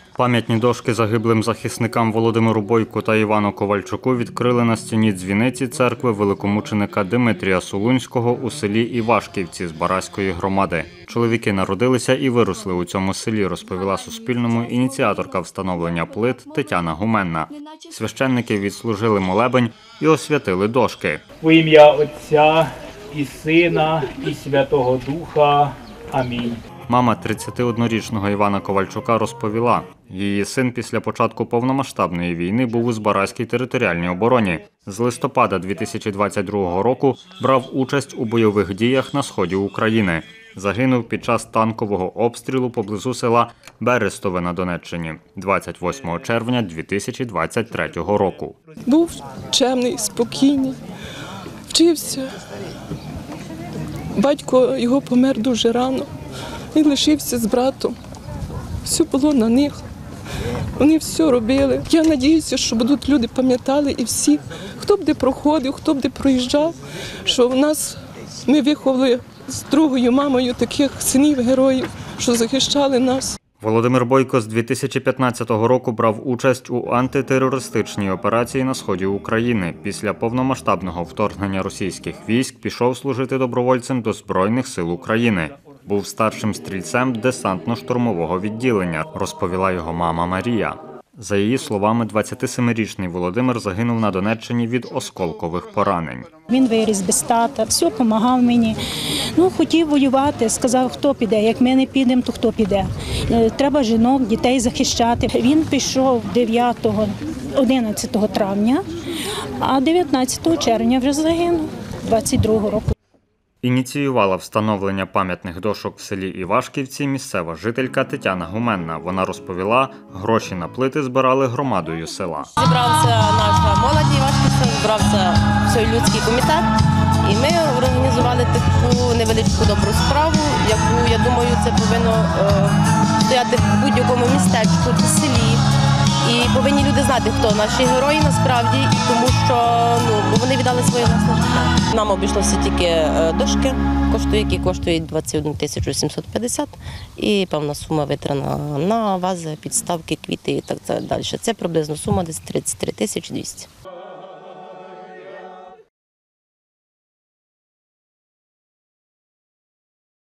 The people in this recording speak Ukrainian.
Пам'ятні дошки загиблим захисникам Володимиру Бойку та Івану Ковальчуку відкрили на стіні дзвіниці церкви великомученика Димитрія Солунського у селі Івашківці Збаразької громади. Чоловіки народилися і виросли у цьому селі, розповіла Суспільному ініціаторка встановлення плит Тетяна Гуменна. Священники відслужили молебень і освятили дошки. Во ім'я Отця і Сина, і Святого Духа. Амінь. Мама 31-річного Івана Ковальчука розповіла, її син після початку повномасштабної війни був у Збаразькій територіальній обороні. З листопада 2022 року брав участь у бойових діях на сході України. Загинув під час танкового обстрілу поблизу села Берестове на Донеччині 28 червня 2023 року. Був чемний, спокійний, вчився. Батько його помер дуже рано. Він лишився з братом. Все було на них. Вони все робили. Я сподіваюся, що будуть люди пам'ятали і всі, хто б де проходив, хто б де проїжджав, що в нас ми виховали з другою мамою таких синів-героїв, що захищали нас. Володимир Бойко з 2015 року брав участь у антитерористичній операції на сході України. Після повномасштабного вторгнення російських військ пішов служити добровольцем до Збройних сил України. Був старшим стрільцем десантно-штурмового відділення, розповіла його мама Марія. За її словами, 27-річний Володимир загинув на Донеччині від осколкових поранень. Він виріс без тата, все допомагав мені. Хотів воювати, сказав, хто піде. Як ми не підемо, то хто піде. Треба жінок, дітей захищати. Він пішов 11 травня, а 19 червня вже загинув, 22-го року. Ініціювала встановлення пам'ятних дошок в селі Івашківці місцева жителька Тетяна Гуменна. Вона розповіла, гроші на плити збирали громадою села. Зібрався наша молодь Івашківця, зібрався всеолюдський комітет, і ми організували таку невеличку добру справу, яку, я думаю, це повинно стояти в будь-якому містечку чи селі. І повинні люди знати, хто наші герої насправді, тому що вони віддали своє власне життя. Нам обійшлося тільки дошки, які коштують 21 750, і певна сума витрана на вази, підставки, квіти і так далі. Це приблизно сума десь 33 200.